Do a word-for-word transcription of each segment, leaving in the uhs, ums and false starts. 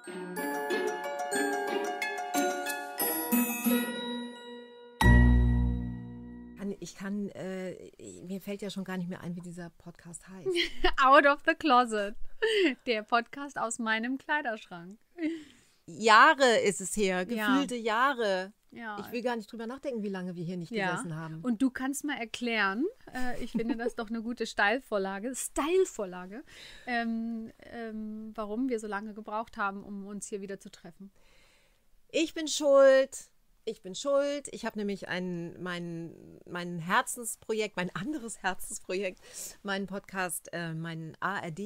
Ich kann, äh, mir fällt ja schon gar nicht mehr ein, wie dieser Podcast heißt. Out of the Closet. Der Podcast aus meinem Kleiderschrank. Jahre ist es her, Ja. gefühlte Jahre. Ja. Ich will gar nicht drüber nachdenken, wie lange wir hier nicht Ja. gesessen haben. Und du kannst mal erklären, äh, ich finde das doch eine gute Steilvorlage, Stylevorlage, ähm, ähm, warum wir so lange gebraucht haben, um uns hier wieder zu treffen. Ich bin schuld. Ich bin schuld. Ich habe nämlich ein, mein, mein Herzensprojekt, mein anderes Herzensprojekt, meinen Podcast, äh, meinen A R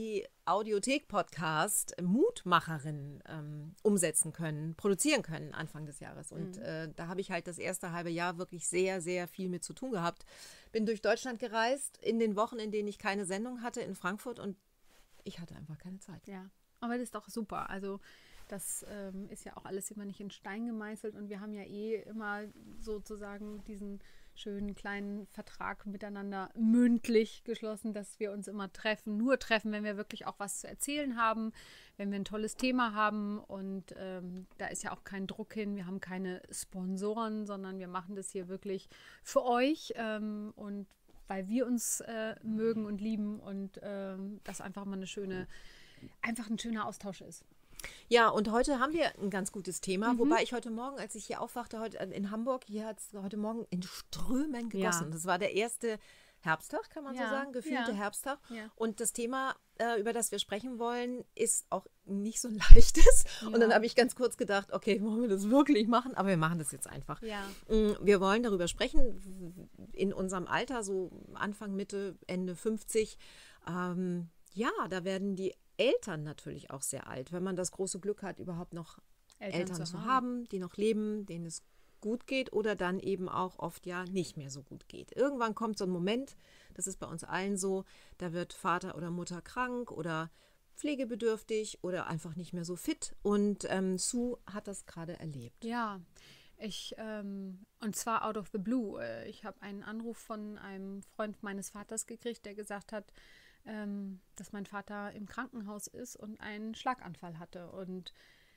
D-Audiothek-Podcast Mutmacherin ähm, umsetzen können, produzieren können Anfang des Jahres. Und Mhm. äh, da habe ich halt das erste halbe Jahr wirklich sehr, sehr viel mit zu tun gehabt. Bin durch Deutschland gereist, in den Wochen, in denen ich keine Sendung hatte in Frankfurt, und ich hatte einfach keine Zeit. Ja, aber das ist doch super. Also das ähm, ist ja auch alles immer nicht in Stein gemeißelt, und wir haben ja eh immer sozusagen diesen schönen kleinen Vertrag miteinander mündlich geschlossen, dass wir uns immer treffen, nur treffen, wenn wir wirklich auch was zu erzählen haben, wenn wir ein tolles Thema haben, und ähm, da ist ja auch kein Druck hin, wir haben keine Sponsoren, sondern wir machen das hier wirklich für euch ähm, und weil wir uns äh, mögen und lieben, und ähm, das einfach mal eine schöne, einfach ein schöner Austausch ist. Ja, und heute haben wir ein ganz gutes Thema, Mhm. wobei ich heute Morgen, als ich hier aufwachte, heute in Hamburg, hier hat es heute Morgen in Strömen gegossen. Ja. Das war der erste Herbsttag, kann man Ja, so sagen, gefühlte ja. Herbsttag. Ja. Und das Thema, äh, über das wir sprechen wollen, ist auch nicht so ein leichtes. Und dann Ja. habe ich ganz kurz gedacht, okay, wollen wir das wirklich machen? Aber wir machen das jetzt einfach. Ja. Mm, Wir wollen darüber sprechen, in unserem Alter, so Anfang, Mitte, Ende fünfzig. Ähm, ja, da werden die Eltern natürlich auch sehr alt, wenn man das große Glück hat, überhaupt noch Eltern Eltern, zu zu haben. haben, die noch leben, denen es gut geht oder dann eben auch oft ja nicht mehr so gut geht. Irgendwann kommt so ein Moment, das ist bei uns allen so, da wird Vater oder Mutter krank oder pflegebedürftig oder einfach nicht mehr so fit, und ähm, Sue hat das gerade erlebt. Ja, ich, ähm, und zwar out of the blue. Äh, Ich habe einen Anruf von einem Freund meines Vaters gekriegt, der gesagt hat, ähm, dass mein Vater im Krankenhaus ist und einen Schlaganfall hatte. Und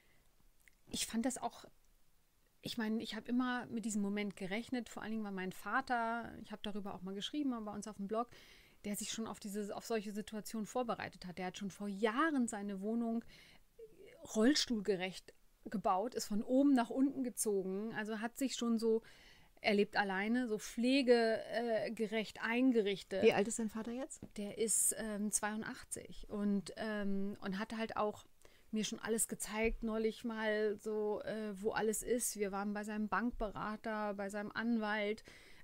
ich fand das auch, ich meine, ich habe immer mit diesem Moment gerechnet, vor allen Dingen, weil mein Vater, ich habe darüber auch mal geschrieben bei uns auf dem Blog, der sich schon auf diese, auf solche Situationen vorbereitet hat. Der hat schon vor Jahren seine Wohnung rollstuhlgerecht gebaut, ist von oben nach unten gezogen, also hat sich schon so, er lebt alleine, so pflegegerecht eingerichtet. Wie alt ist dein Vater jetzt? Der ist ähm, zweiundachtzig und, ähm, und hat halt auch mir schon alles gezeigt, neulich mal so, äh, wo alles ist. Wir waren bei seinem Bankberater, bei seinem Anwalt.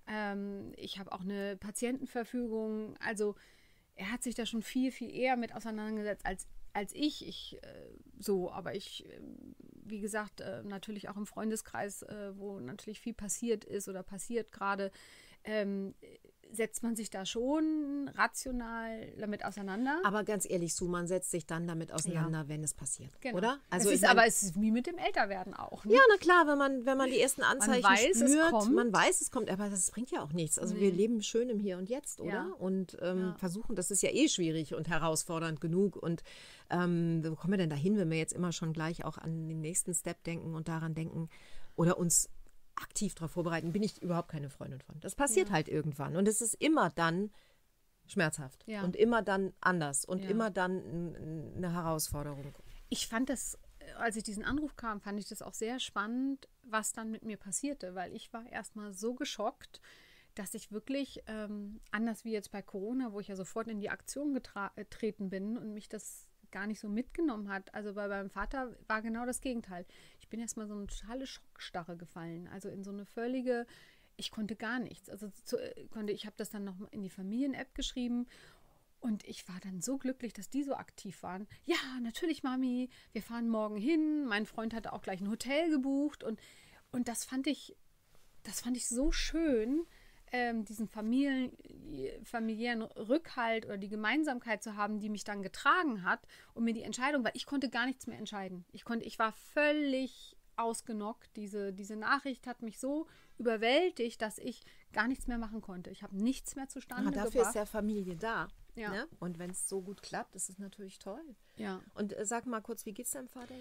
Ähm, ich habe auch eine Patientenverfügung. Also er hat sich da schon viel, viel eher mit auseinandergesetzt als, als ich. ich äh, so, aber ich, äh, wie gesagt, äh, natürlich auch im Freundeskreis, äh, wo natürlich viel passiert ist oder passiert gerade, ähm, setzt man sich da schon rational damit auseinander. Aber ganz ehrlich, Sue, man setzt sich dann damit auseinander, wenn es passiert, Genau. oder? Also es ich ist, mein- aber es ist wie mit dem Älterwerden auch. Ne? Ja, na klar, wenn man, wenn man die ersten Anzeichen weiß, es spürt, kommt. man weiß, es kommt, aber das bringt ja auch nichts. Also Nee. wir leben schön im Hier und Jetzt, oder? Ja. Und ähm, Ja. versuchen, das ist ja eh schwierig und herausfordernd genug. Und ähm, wo kommen wir denn dahin, wenn wir jetzt immer schon gleich auch an den nächsten Step denken und daran denken oder uns aktiv darauf vorbereiten, bin ich überhaupt keine Freundin von. Das passiert Ja. halt irgendwann und es ist immer dann schmerzhaft Ja. und immer dann anders und Ja. immer dann n- eine Herausforderung. Ich fand das, als ich diesen Anruf kam, fand ich das auch sehr spannend, was dann mit mir passierte, weil ich war erstmal so geschockt, dass ich wirklich, ähm, anders wie jetzt bei Corona, wo ich ja sofort in die Aktion getra- getreten bin und mich das gar nicht so mitgenommen hat. Also bei meinem Vater war genau das Gegenteil. Ich bin erstmal so eine totale Schockstarre gefallen, also in so eine völlige, ich konnte gar nichts. Also zu, äh, konnte, ich habe das dann noch in die Familien-App geschrieben. Und ich war dann so glücklich, dass die so aktiv waren. Ja, natürlich, Mami, wir fahren morgen hin. Mein Freund hatte auch gleich ein Hotel gebucht. Und, und das fand ich, das fand ich so schön, ähm, diesen Familien, familiären Rückhalt oder die Gemeinsamkeit zu haben, die mich dann getragen hat und mir die Entscheidung, weil ich konnte gar nichts mehr entscheiden. Ich konnte, ich war völlig ausgenockt. Diese, diese Nachricht hat mich so überwältigt, dass ich gar nichts mehr machen konnte. Ich habe nichts mehr zustande Ah, dafür gebracht. ist ja Familie da. Ja. Ne? Und wenn es so gut klappt, ist es natürlich toll. Ja. Und äh, sag mal kurz, wie geht's deinem Vater jetzt?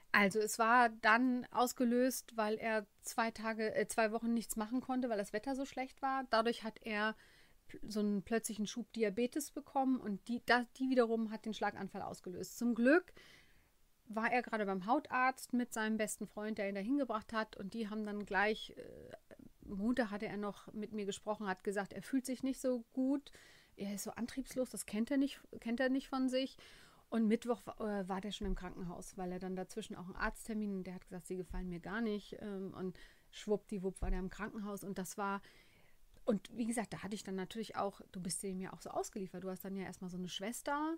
Also es war dann ausgelöst, weil er zwei Tage, äh, zwei Wochen nichts machen konnte, weil das Wetter so schlecht war. Dadurch hat er so einen plötzlichen Schub Diabetes bekommen und die, das, die wiederum hat den Schlaganfall ausgelöst. Zum Glück war er gerade beim Hautarzt mit seinem besten Freund, der ihn da hingebracht hat, und die haben dann gleich, äh, Montag hatte er noch mit mir gesprochen, hat gesagt, er fühlt sich nicht so gut, er ist so antriebslos, das kennt er nicht, kennt er nicht von sich. Und Mittwoch äh, war der schon im Krankenhaus, weil er dann dazwischen auch einen Arzttermin, und der hat gesagt, sie gefallen mir gar nicht, ähm, und schwuppdiwupp war der im Krankenhaus, und das war, und wie gesagt, da hatte ich dann natürlich auch, du bist dem ja auch so ausgeliefert, du hast dann ja erstmal so eine Schwester,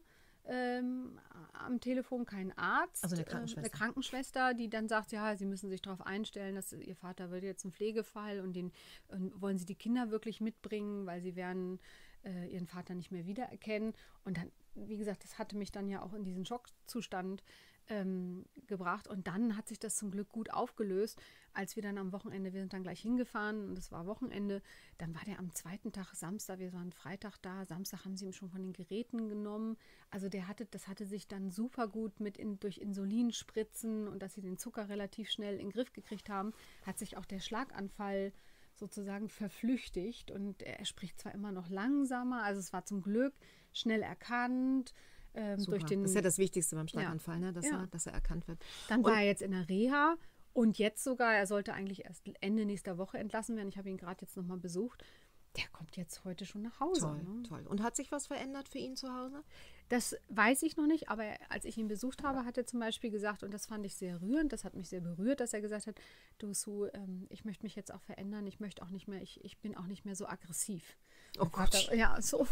Ähm, am Telefon, kein Arzt, also eine Krankenschwester. Äh, eine Krankenschwester, die dann sagt, ja, sie müssen sich darauf einstellen, dass ihr Vater wird jetzt ein Pflegefall, und den und wollen sie die Kinder wirklich mitbringen, weil sie werden äh, ihren Vater nicht mehr wiedererkennen. Und dann, wie gesagt, das hatte mich dann ja auch in diesen Schockzustand ähm, gebracht, und dann hat sich das zum Glück gut aufgelöst, als wir dann am Wochenende, wir sind dann gleich hingefahren und es war Wochenende, dann war der am zweiten Tag, Samstag, wir waren Freitag da, Samstag haben sie ihm schon von den Geräten genommen, also der hatte, das hatte sich dann super gut mit in, durch Insulinspritzen, und dass sie den Zucker relativ schnell in den Griff gekriegt haben, hat sich auch der Schlaganfall sozusagen verflüchtigt, und er spricht zwar immer noch langsamer, also es war zum Glück schnell erkannt. Ähm, durch den, das ist ja das Wichtigste beim Schlaganfall, ja, ne? dass, ja. er, dass er erkannt wird. Dann und war er jetzt in der Reha, und jetzt sogar, er sollte eigentlich erst Ende nächster Woche entlassen werden. Ich habe ihn gerade jetzt nochmal besucht. Der kommt jetzt heute schon nach Hause. Toll, ne? toll. Und hat sich was verändert für ihn zu Hause? Das weiß ich noch nicht, aber als ich ihn besucht habe, hat er zum Beispiel gesagt, und das fand ich sehr rührend, das hat mich sehr berührt, dass er gesagt hat, du Sue, ähm, ich möchte mich jetzt auch verändern, ich möchte auch nicht mehr, ich, ich bin auch nicht mehr so aggressiv. Oh Gott. Er, ja, so.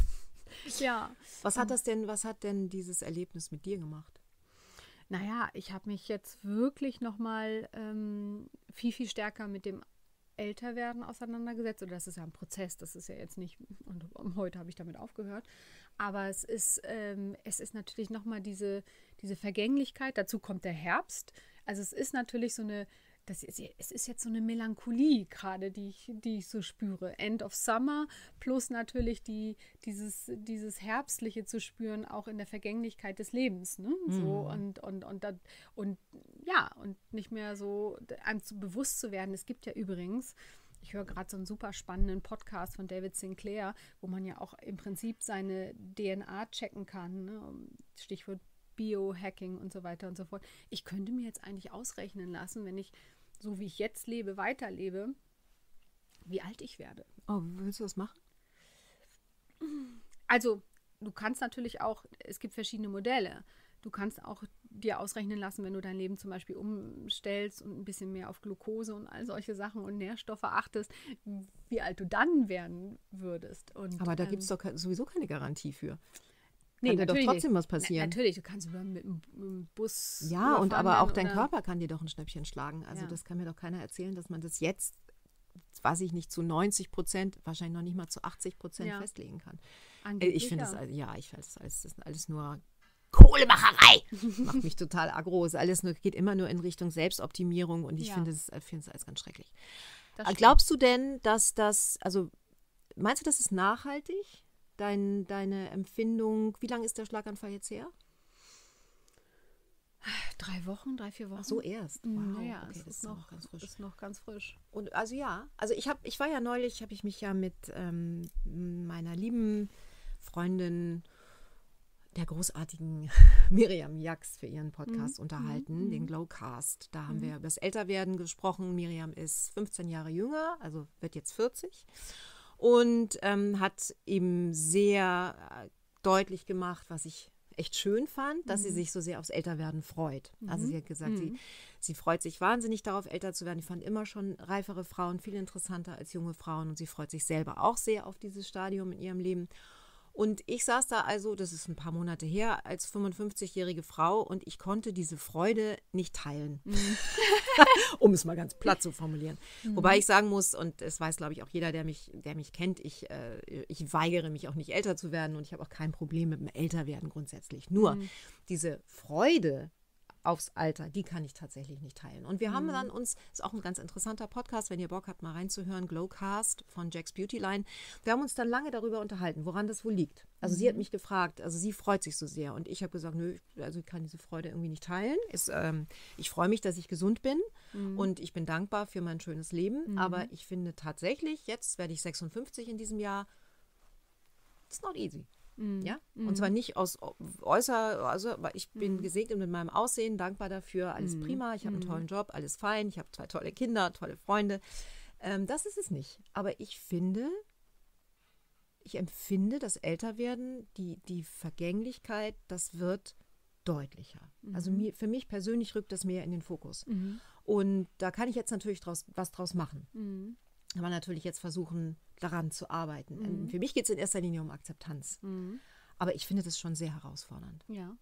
Ja. Was hat das denn, was hat denn dieses Erlebnis mit dir gemacht? Naja, ich habe mich jetzt wirklich nochmal ähm, viel, viel stärker mit dem Älterwerden auseinandergesetzt. Oder das ist ja ein Prozess, das ist ja jetzt nicht, und heute habe ich damit aufgehört. Aber es ist, ähm, es ist natürlich nochmal diese, diese Vergänglichkeit, dazu kommt der Herbst. Also es ist natürlich so eine, das ist, es ist jetzt so eine Melancholie gerade, die ich, die ich so spüre. End of Summer plus natürlich die, dieses, dieses Herbstliche zu spüren, auch in der Vergänglichkeit des Lebens. Ne? So, Mhm. und, und, und, und, und ja, und nicht mehr so einem zu bewusst zu werden. Es gibt ja übrigens, ich höre gerade so einen super spannenden Podcast von David Sinclair, wo man ja auch im Prinzip seine D N A checken kann. Ne? Stichwort Biohacking und so weiter und so fort. Ich könnte mir jetzt eigentlich ausrechnen lassen, wenn ich, so wie ich jetzt lebe, weiterlebe, wie alt ich werde. Oh, willst du das machen? Also, du kannst natürlich auch, es gibt verschiedene Modelle. Du kannst auch dir ausrechnen lassen, wenn du dein Leben zum Beispiel umstellst und ein bisschen mehr auf Glucose und all solche Sachen und Nährstoffe achtest, wie alt du dann werden würdest. Und, Aber da ähm, gibt es doch ke- sowieso keine Garantie für. nee, Kann dir doch natürlich trotzdem nicht. was passieren. Na, natürlich, du kannst über, mit, dem- mit dem Bus Ja, und überfahren aber auch werden dein oder- Körper kann dir doch ein Schnäppchen schlagen. Also Ja. das kann mir doch keiner erzählen, dass man das jetzt, weiß ich nicht, zu neunzig Prozent, wahrscheinlich noch nicht mal zu achtzig Prozent Ja. festlegen kann. Äh, Angeblich, Ich finde ja. das, all- ja, ich finde das alles, das ist alles nur Kohlemacherei. Macht mich total aggro. Es ist alles nur, geht immer nur in Richtung Selbstoptimierung, und ich Ja. finde es finde es alles ganz schrecklich. Das Aber stimmt. glaubst du denn, dass das, also meinst du, das ist nachhaltig? Dein, deine Empfindung, wie lange ist der Schlaganfall jetzt her? Drei Wochen, drei, vier Wochen? Ach so, erst. Wow, Naja, okay, es das ist ist noch, noch ganz frisch. ist noch ganz frisch. Und also ja, also ich habe, ich war ja neulich, habe ich mich ja mit ähm, meiner lieben Freundin, der großartigen Miriam Jax, für ihren Podcast Mhm, unterhalten, mhm, den mhm. Glowcast. Da haben Mhm. wir über das Älterwerden gesprochen. Miriam ist fünfzehn Jahre jünger, also wird jetzt vierzig, und ähm, hat eben sehr äh, deutlich gemacht, was ich echt schön fand, dass sie Mhm. sich so sehr aufs Älterwerden freut. Also Mhm. sie hat gesagt, sie Mhm. Sie freut sich wahnsinnig darauf, älter zu werden. Ich fand immer schon reifere Frauen viel interessanter als junge Frauen, und sie freut sich selber auch sehr auf dieses Stadium in ihrem Leben. Und ich saß da also, das ist ein paar Monate her, als fünfundfünfzigjährige Frau, und ich konnte diese Freude nicht teilen, Mhm. um es mal ganz platt zu formulieren. Wobei ich sagen muss, und es weiß, glaube ich, auch jeder, der mich, der mich kennt, ich, äh, ich weigere mich auch nicht älter zu werden, und ich habe auch kein Problem mit dem Älterwerden grundsätzlich. Nur Mhm. diese Freude aufs Alter, die kann ich tatsächlich nicht teilen. Und wir mhm. haben dann uns, ist auch ein ganz interessanter Podcast, wenn ihr Bock habt, mal reinzuhören, Glowcast von Jack's Beauty Line. Wir haben uns dann lange darüber unterhalten, woran das wohl liegt. Also mhm. sie hat mich gefragt, also sie freut sich so sehr. Und ich habe gesagt, nö, also ich kann diese Freude irgendwie nicht teilen. Ist, ähm, ich freue mich, dass ich gesund bin mhm. und ich bin dankbar für mein schönes Leben. Mhm. Aber ich finde tatsächlich, jetzt werde ich sechsundfünfzig in diesem Jahr, it's not easy. Mm. Ja? Mm. Und zwar nicht aus äußer, also ich bin mm. gesegnet mit meinem Aussehen, dankbar dafür, alles mm. prima, ich habe mm. einen tollen Job, alles fein, ich habe zwei tolle Kinder, tolle Freunde. Ähm, das ist es nicht. Aber ich finde, ich empfinde das Älterwerden, die, die Vergänglichkeit, das wird deutlicher. Mm. Also mir, für mich persönlich rückt das mehr in den Fokus. Mm. Und da kann ich jetzt natürlich draus, was draus machen. Mm. Aber natürlich jetzt versuchen, daran zu arbeiten. Mhm. Für mich geht es in erster Linie um Akzeptanz. Mhm. Aber ich finde das schon sehr herausfordernd. Ja.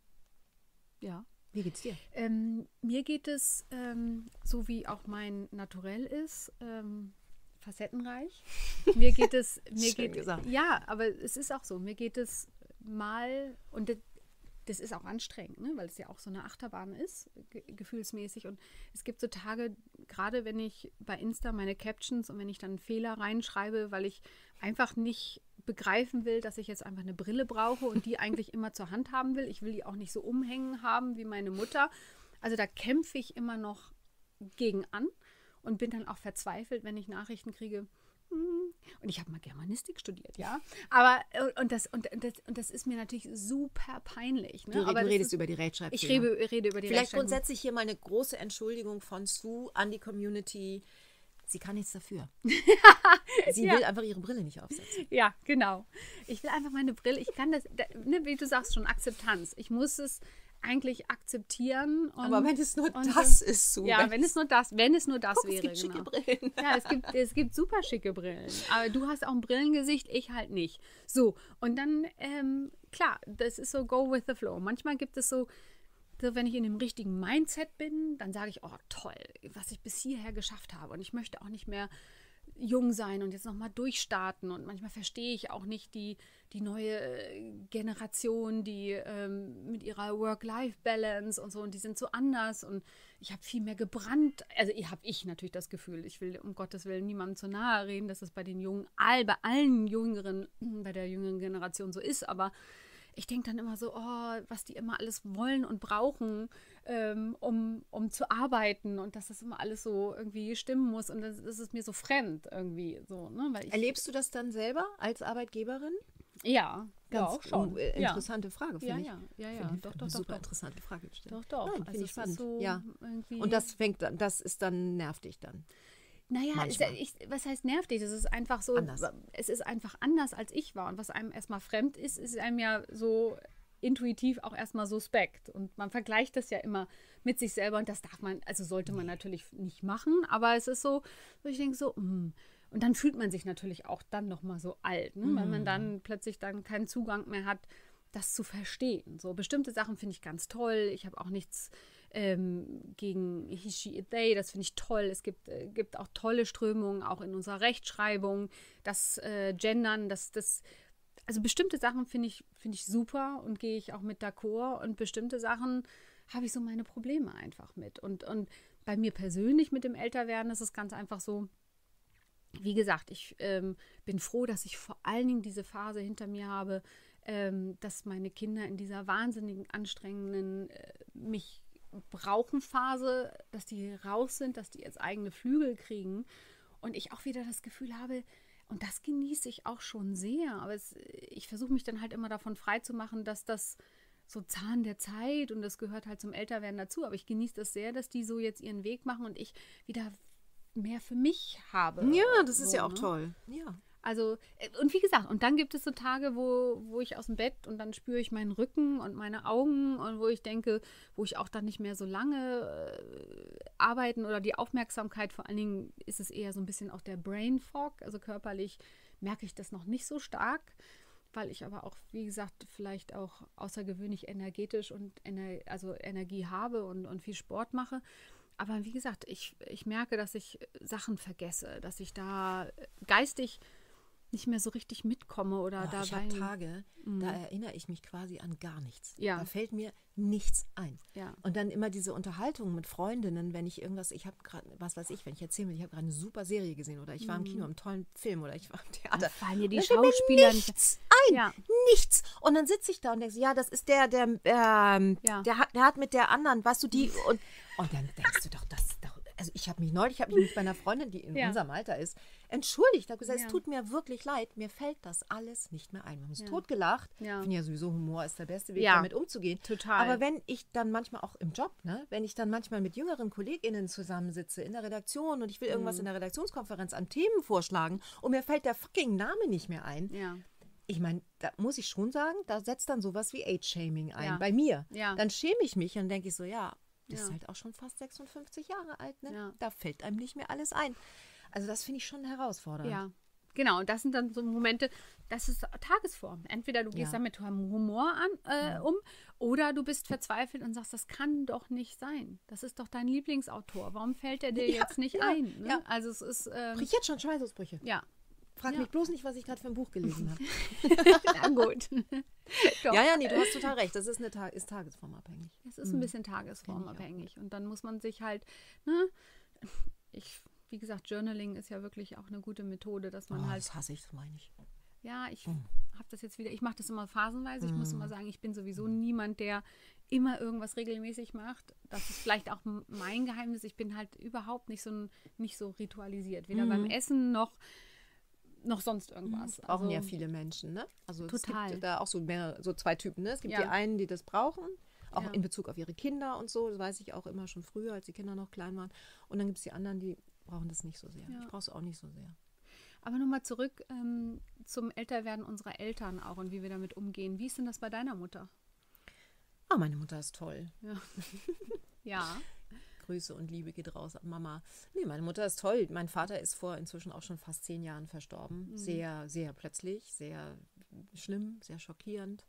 Ja. Wie geht's dir? Ähm, mir geht es, ähm, so wie auch mein Naturell ist, ähm, facettenreich. Mir geht es, mir Schön geht, gesagt. Ja, aber es ist auch so. Mir geht es mal, und das, das ist auch anstrengend, ne? Weil es ja auch so eine Achterbahn ist, ge- gefühlsmäßig. Und es gibt so Tage, gerade wenn ich bei Insta meine Captions und wenn ich dann einen Fehler reinschreibe, weil ich einfach nicht begreifen will, dass ich jetzt einfach eine Brille brauche und die eigentlich immer zur Hand haben will. Ich will die auch nicht so umhängen haben wie meine Mutter. Also da kämpfe ich immer noch gegen an und bin dann auch verzweifelt, wenn ich Nachrichten kriege. Und ich habe mal Germanistik studiert, ja. Aber, und das, und, das, und das ist mir natürlich super peinlich. Ne? Du, Aber du redest ist, über die Rechtschreibfehler. Ich rede, rede über die Vielleicht grundsätzlich hier mal eine große Entschuldigung von Sue an die Community. Sie kann nichts dafür. Sie ja. will einfach ihre Brille nicht aufsetzen. Ja, genau. Ich will einfach meine Brille, ich kann das, ne, wie du sagst schon, Akzeptanz. Ich muss es eigentlich akzeptieren. Und, aber wenn es nur das ist, so. Ja, wenn es nur das, wenn es nur das Guck, wäre. Es gibt genau. schicke Brillen. Ja, es gibt, es gibt super schicke Brillen. Aber du hast auch ein Brillengesicht, ich halt nicht. So, und dann, ähm, klar, das ist so go with the flow. Manchmal gibt es so, so, wenn ich in dem richtigen Mindset bin, dann sage ich, oh toll, was ich bis hierher geschafft habe. Und ich möchte auch nicht mehr jung sein und jetzt nochmal durchstarten. Und manchmal verstehe ich auch nicht die, die neue Generation, die ähm, mit ihrer Work-Life-Balance und so, und die sind so anders und ich habe viel mehr gebrannt. Also habe ich natürlich das Gefühl, ich will um Gottes Willen niemandem zu nahe reden, dass es bei den Jungen, all, bei allen Jüngeren, bei der jüngeren Generation so ist, aber ich denke dann immer so, oh, was die immer alles wollen und brauchen, ähm, um, um zu arbeiten und dass das immer alles so irgendwie stimmen muss und das, das ist mir so fremd irgendwie. So, ne? Weil ich, Erlebst du das dann selber als Arbeitgeberin? Ja, ganz ja, auch schon. Äh, interessante ja. Frage, finde ja, ich. Ja, ja, ja, find doch, ich doch, super doch, doch. interessante Frage gestellt. Doch, doch. Nein, also finde ich spannend. So ja. irgendwie Und das fängt, das ist dann, nervt dich dann? Naja, es, ich, was heißt nervt dich? Es ist einfach so, anders. Es ist einfach anders, als ich war. Und was einem erstmal fremd ist, ist einem ja so intuitiv auch erstmal suspekt. Und man vergleicht das ja immer mit sich selber und das darf man, also sollte man natürlich nicht machen, aber es ist so, wo ich denke so, mh. Und dann fühlt man sich natürlich auch dann nochmal so alt, ne? Mm. Weil man dann plötzlich dann keinen Zugang mehr hat, das zu verstehen. So bestimmte Sachen finde ich ganz toll. Ich habe auch nichts ähm, gegen he, she, they, das finde ich toll. Es gibt, äh, gibt auch tolle Strömungen, auch in unserer Rechtschreibung, das äh, Gendern, das, das also bestimmte Sachen finde ich, finde ich super und gehe ich auch mit d'accord und bestimmte Sachen habe ich so meine Probleme einfach mit. Und, und bei mir persönlich mit dem Älterwerden ist es ganz einfach so, wie gesagt, ich ähm, bin froh, dass ich vor allen Dingen diese Phase hinter mir habe, ähm, dass meine Kinder in dieser wahnsinnigen, anstrengenden, äh, mich brauchen Phase, dass die raus sind, dass die jetzt eigene Flügel kriegen und ich auch wieder das Gefühl habe, und das genieße ich auch schon sehr, aber es, ich versuche mich dann halt immer davon frei zu machen, dass das so Zahn der Zeit und das gehört halt zum Älterwerden dazu, aber ich genieße das sehr, dass die so jetzt ihren Weg machen und ich wieder mehr für mich habe. Ja, das ist so, ja auch ne? toll. Ja. Also, und wie gesagt, und dann gibt es so Tage, wo, wo ich aus dem Bett und dann spüre ich meinen Rücken und meine Augen und wo ich denke, wo ich auch dann nicht mehr so lange äh, arbeiten oder die Aufmerksamkeit, vor allen Dingen ist es eher so ein bisschen auch der Brain Fog, also körperlich merke ich das noch nicht so stark, weil ich aber auch, wie gesagt, vielleicht auch außergewöhnlich energetisch und ener- also Energie habe und, und viel Sport mache. Aber wie gesagt, ich, ich merke, dass ich Sachen vergesse, dass ich da geistig nicht mehr so richtig mitkomme oder Oh, dabei. ich habe Tage, Mhm. da erinnere ich mich quasi an gar nichts. Ja. Da fällt mir nichts ein. Ja. Und dann immer diese Unterhaltung mit Freundinnen, wenn ich irgendwas, ich habe gerade, was weiß ich, wenn ich erzähle, ich habe gerade eine super Serie gesehen oder ich war im Kino, im tollen Film oder ich war im Da Theater. fallen dir die Und dann fällt mir Schauspieler nichts ein, Ja. nichts. Und dann sitze ich da und denke, so, ja, das ist der, der, ähm, Ja. der, hat, der hat mit der anderen, weißt du, die, und, und dann denkst du doch, das ist doch, also ich habe mich neulich, ich habe mich mit meiner Freundin, die in Ja. unserem Alter ist, entschuldigt, habe gesagt, Ja. es tut mir wirklich leid, mir fällt das alles nicht mehr ein. Wir haben uns Ja. totgelacht. Ja. Ich finde ja sowieso, Humor ist der beste Weg, Ja. damit umzugehen. Total. Aber wenn ich dann manchmal auch im Job, ne, wenn ich dann manchmal mit jüngeren KollegInnen zusammensitze in der Redaktion und ich will irgendwas Mhm. in der Redaktionskonferenz an Themen vorschlagen und mir fällt der fucking Name nicht mehr ein, Ja. ich meine, da muss ich schon sagen, da setzt dann sowas wie Age-Shaming ein, Ja. bei mir. Ja. Dann schäme ich mich und denke ich so, ja, das Ja. ist halt auch schon fast sechsundfünfzig Jahre alt, ne? Ja. Da fällt einem nicht mehr alles ein. Also das finde ich schon herausfordernd. Ja, genau. Und das sind dann so Momente, das ist Tagesform. Entweder du gehst Ja. da mit Humor an, äh, um oder du bist verzweifelt und sagst, das kann doch nicht sein. Das ist doch dein Lieblingsautor. Warum fällt er dir Ja, jetzt nicht ja, ein? Ne? ja. Also es ist, ähm, Krieg ich jetzt schon Schweißausbrüche. ja. Frag Ja. mich bloß nicht, was ich gerade für ein Buch gelesen habe. Na gut. Doch. Ja, ja, nee, du hast total recht. Das ist, eine Ta ist tagesformabhängig. Es ist ein bisschen tagesformabhängig. Und dann muss man sich halt, ne, ich, wie gesagt, Journaling ist ja wirklich auch eine gute Methode, dass man Oh, halt, das hasse ich, das meine ich. ja, ich Hm. habe das jetzt wieder, ich mache das immer phasenweise. Ich muss immer sagen, ich bin sowieso niemand, der immer irgendwas regelmäßig macht. Das ist vielleicht auch m- mein Geheimnis. Ich bin halt überhaupt nicht so, ein- nicht so ritualisiert. Weder beim Essen noch, noch sonst irgendwas. Brauchen Also, ja viele Menschen, ne? Also Total. es gibt da auch so mehr, so zwei Typen, ne? Es gibt Ja. die einen, die das brauchen, auch Ja. in Bezug auf ihre Kinder und so. Das weiß ich auch immer schon früher, als die Kinder noch klein waren. Und dann gibt es die anderen, die brauchen das nicht so sehr. Ja. Ich brauche es auch nicht so sehr. Aber nochmal zurück ähm, zum Älterwerden unserer Eltern auch und wie wir damit umgehen. Wie ist denn das bei deiner Mutter? Ah, meine Mutter ist toll. Ja. Ja. Grüße und Liebe geht raus an Mama. Nee, meine Mutter ist toll. Mein Vater ist vor inzwischen auch schon fast zehn Jahren verstorben. Sehr, sehr plötzlich, sehr schlimm, sehr schockierend.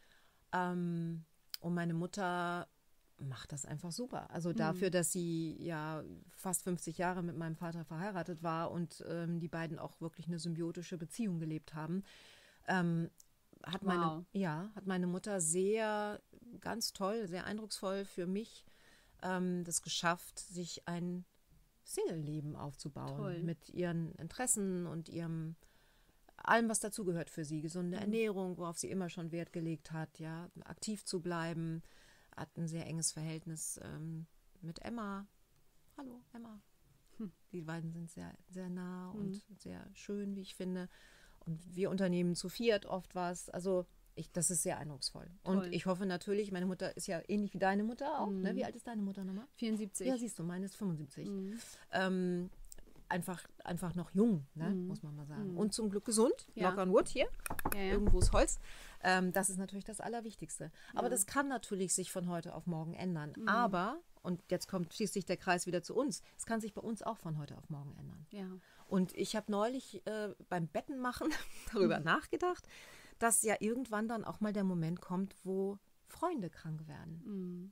Ähm, und meine Mutter macht das einfach super. Also dafür, dass sie ja fast fünfzig Jahre mit meinem Vater verheiratet war und ähm, die beiden auch wirklich eine symbiotische Beziehung gelebt haben, ähm, hat meine, Wow. ja, hat meine Mutter sehr, ganz toll, sehr eindrucksvoll für mich ähm, das geschafft, sich ein Single-Leben aufzubauen. Toll. Mit ihren Interessen und ihrem allem, was dazugehört für sie. Gesunde Ernährung, worauf sie immer schon Wert gelegt hat, ja, aktiv zu bleiben. Hat ein sehr enges Verhältnis ähm, mit Emma. Hallo, Emma. Die beiden sind sehr, sehr nah und sehr schön, wie ich finde. Und wir unternehmen zu viert oft was. Also ich, das ist sehr eindrucksvoll. Und Toll. ich hoffe natürlich, meine Mutter ist ja ähnlich wie deine Mutter auch. Ne? Wie alt ist deine Mutter nochmal? vierundsiebzig. Ja, siehst du, meine ist fünfundsiebzig. Ähm, einfach, einfach noch jung, ne? muss man mal sagen. Und zum Glück gesund. Ja. Knock on wood hier. Ja, ja. Irgendwo ist Holz. Ähm, das ist natürlich das Allerwichtigste. Aber das kann natürlich sich von heute auf morgen ändern. Aber, und jetzt kommt schließlich der Kreis wieder zu uns, es kann sich bei uns auch von heute auf morgen ändern. Ja. Und ich habe neulich äh, beim Bettenmachen darüber nachgedacht, dass ja irgendwann dann auch mal der Moment kommt, wo Freunde krank werden.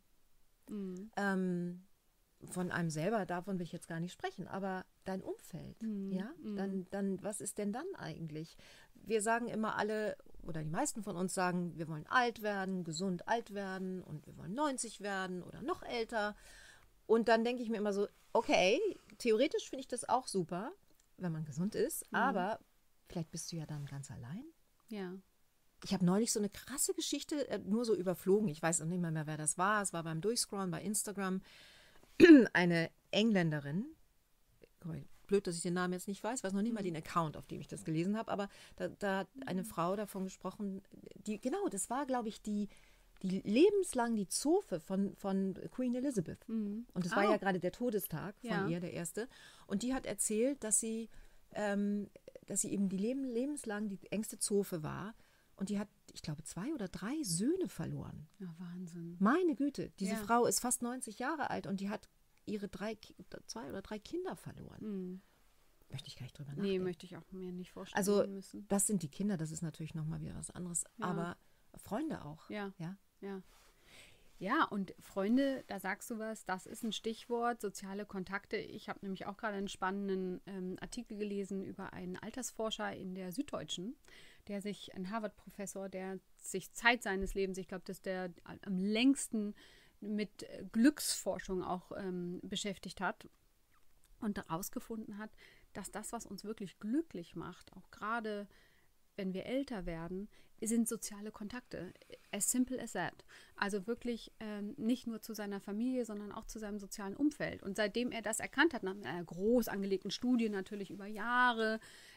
Ähm, von einem selber, davon will ich jetzt gar nicht sprechen, aber dein Umfeld, ja, dann, dann, was ist denn dann eigentlich? Wir sagen immer alle, oder die meisten von uns sagen, wir wollen alt werden, gesund alt werden und wir wollen neunzig werden oder noch älter. Und dann denke ich mir immer so, okay, theoretisch finde ich das auch super, wenn man gesund ist, aber vielleicht bist du ja dann ganz allein. Ja. Ich habe neulich so eine krasse Geschichte äh, nur so überflogen. Ich weiß auch nicht mehr, mehr, wer das war. Es war beim Durchscrollen bei Instagram. Eine Engländerin, guck mal, blöd, dass ich den Namen jetzt nicht weiß, weiß noch nicht mal den Account, auf dem ich das gelesen habe, aber da, da hat eine Frau davon gesprochen, die, genau, das war, glaube ich, die, die lebenslang die Zofe von, von Queen Elizabeth. Und es war Oh. ja gerade der Todestag von Ja. ihr, der erste. Und die hat erzählt, dass sie, ähm, dass sie eben die Leben, lebenslang die engste Zofe war. Und die hat, ich glaube, zwei oder drei Söhne verloren. Ja, Wahnsinn. Meine Güte, diese Ja. Frau ist fast neunzig Jahre alt und die hat ihre drei, Ki- zwei oder drei Kinder verloren. Möchte ich gar nicht drüber Nee, nachdenken. möchte ich auch mir nicht vorstellen Also müssen. das sind die Kinder, das ist natürlich nochmal wieder was anderes. Ja. Aber Freunde auch. Ja. ja. Ja. Ja, und Freunde, da sagst du was, das ist ein Stichwort, soziale Kontakte. Ich habe nämlich auch gerade einen spannenden ähm, Artikel gelesen über einen Altersforscher in der Süddeutschen, der sich, ein Harvard-Professor, der sich Zeit seines Lebens, ich glaube, dass der am längsten mit Glücksforschung auch ähm, beschäftigt hat und herausgefunden hat, dass das, was uns wirklich glücklich macht, auch gerade wenn wir älter werden, sind soziale Kontakte. As simple as that. Also wirklich ähm, nicht nur zu seiner Familie, sondern auch zu seinem sozialen Umfeld. Und seitdem er das erkannt hat, nach einer groß angelegten Studie natürlich über Jahre,